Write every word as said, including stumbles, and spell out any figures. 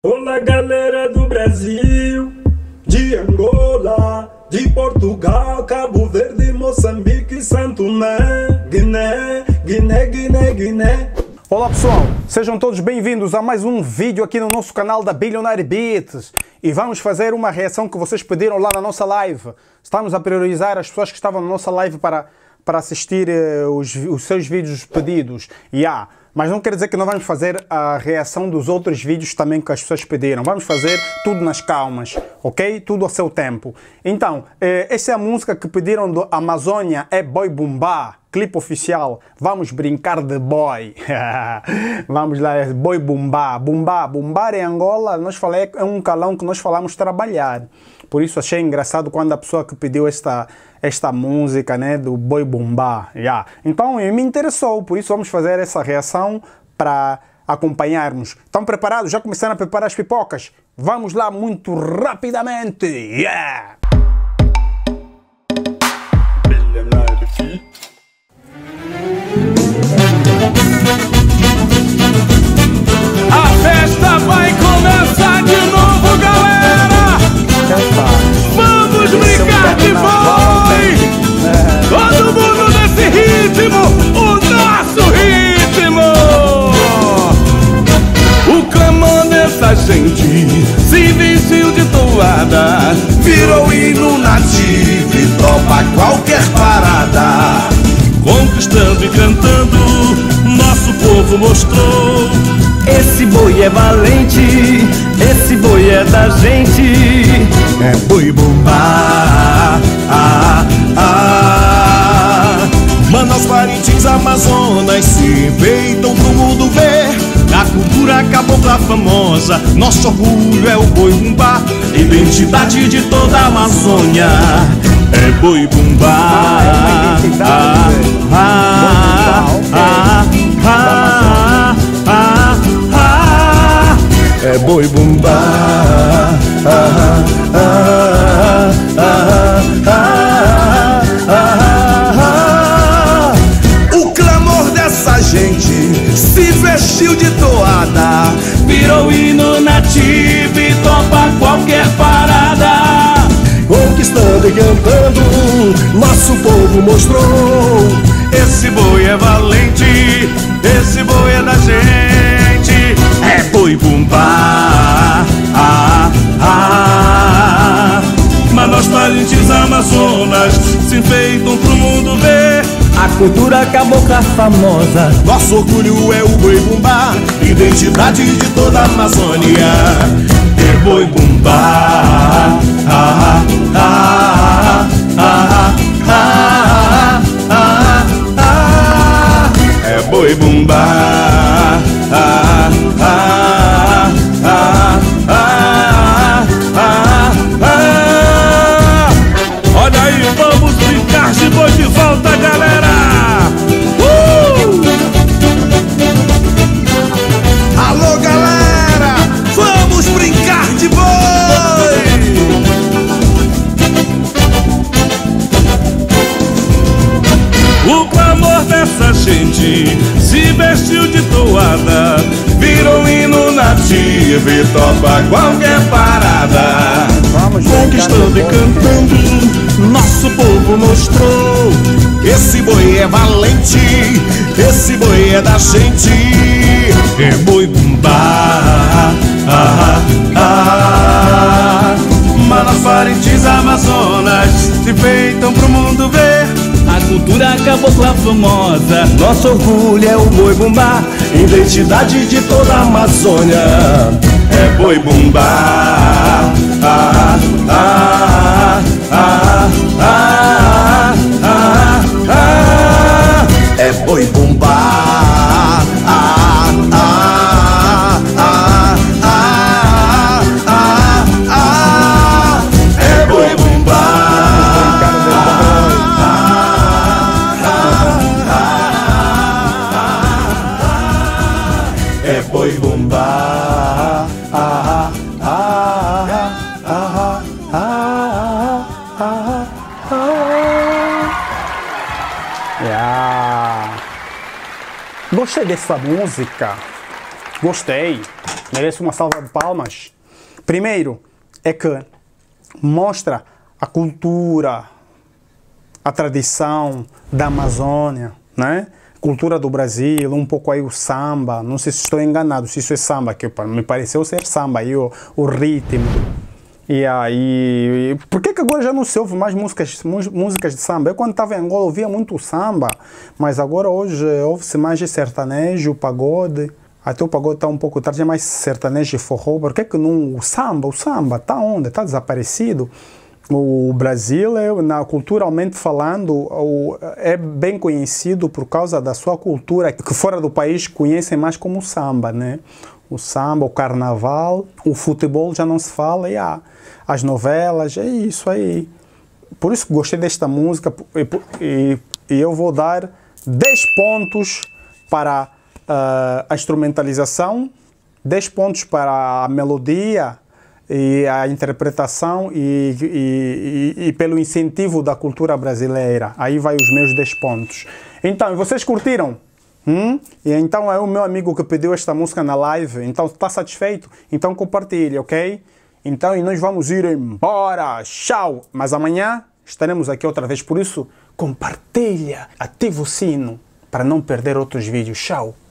Olá galera do Brasil, de Angola, de Portugal, Cabo Verde, Moçambique, Santo Tomé, Guiné, Guiné, Guiné, Guiné. Olá pessoal, sejam todos bem-vindos a mais um vídeo aqui no nosso canal da Billionaire Beats. E vamos fazer uma reação que vocês pediram lá na nossa live. Estamos a priorizar as pessoas que estavam na nossa live para, para assistir uh, os, os seus vídeos pedidos. Yeah. Mas não quer dizer que não vamos fazer a reação dos outros vídeos também que as pessoas pediram. Vamos fazer tudo nas calmas, ok? Tudo a seu tempo. Então, eh, essa é a música que pediram do Amazônia, é Boi Bumbá, clipe oficial. Vamos brincar de boy. Vamos lá, é Boi Bumbá. Bumbá, bumbar em Angola, nós falei, é um calão que nós falamos trabalhar. Por isso achei engraçado quando a pessoa que pediu esta, esta música, né, do Boi Bumbá. Yeah. Então me interessou, por isso vamos fazer essa reação para acompanharmos. Estão preparados? Já começaram a preparar as pipocas? Vamos lá muito rapidamente. Yeah! A festa vai começar de novo, galera! Vamos brincar de boi! Todo mundo nesse ritmo, o nosso ritmo! O clamor dessa gente se vestiu de toada, virou hino nativo e topa qualquer parada. Conquistando e cantando, nosso povo mostrou: esse boi é valente, esse boi é da gente. É Boi Bumbá, ah, ah. Manaus, Parintins, Amazonas se enfeitam pro mundo ver a cultura cabocla famosa. Nosso orgulho é o Boi Bumbá, identidade de toda a Amazônia. É Boi Bumbá, ah, ah, ah, ah, ah, ah, ah. É Boi Bumbá, ah, ah, ah, ah, ah, ah. O clamor dessa gente se vestiu de toada, virou hino nativo e topa qualquer parada. Conquistando e cantando, nosso povo mostrou: esse boi é valente, esse boi é da gente. É Boi Bumbá, ah, ah. Manaus, Parintins, Amazonas se enfeitam pro mundo ver a cultura cabocla famosa. Nosso orgulho é o Boi Bumbá, identidade de toda a Amazônia. É Boi Bumbá, ah, ah, ah, ah, ah, ah. É Boi Bumbá, ah, ah, ah, ah, ah, ah. Olha aí, vamos brincar de boi de volta, galera! Uh! Alô, galera! Vamos brincar de boi! O clamor dessa gente se vestiu de toada, virou hino nativo e topa qualquer parada. Conquistando e cantando, nosso povo mostrou: esse boi é valente, esse boi é da gente. É Boi Bumbá, ah, ah. Manaus, Parintins, Amazonas se enfeitam pro mundo ver a cultura cabocla famosa. Nosso orgulho é o Boi Bumbá, identidade de toda a Amazônia. É Boi Bumbá, ah, ah, ah, ah, ah, ah. É Boi Bumbá, ah, ah, ah, ah, ah, ah. É Boi Bumbá. É Boi Bumbá, ah, ah, ah, ah, ah, ah, ah. Yeah. Gostei dessa música. Gostei. merece uma salva de palmas. Primeiro, é que mostra a cultura, a tradição da Amazônia, né? Cultura do Brasil, um pouco aí o samba, não sei se estou enganado, se isso é samba, que me pareceu ser samba, aí o, o ritmo. E aí, por que que agora já não se ouve mais músicas, músicas de samba? Eu quando estava em Angola ouvia muito samba, mas agora hoje ouve-se mais de sertanejo, pagode, até o pagode está um pouco tarde, é mais sertanejo e forró. Por que que não, o samba, o samba, está onde? Está desaparecido. O Brasil, é, na, culturalmente falando, o, é bem conhecido por causa da sua cultura, que fora do país conhecem mais como samba, né? O samba, o carnaval, o futebol já não se fala, e ah, as novelas, é isso aí. Por isso que gostei desta música e, e, e eu vou dar dez pontos para uh, a instrumentalização, dez pontos para a melodia, e a interpretação e, e, e, e pelo incentivo da cultura brasileira. Aí vai os meus dez pontos. Então, e vocês curtiram? Hum? E então é o meu amigo que pediu esta música na live. Então, está satisfeito? Então compartilhe, ok? Então, e nós vamos ir embora. Tchau! Mas amanhã estaremos aqui outra vez. Por isso, compartilha, ativa o sino para não perder outros vídeos. Tchau!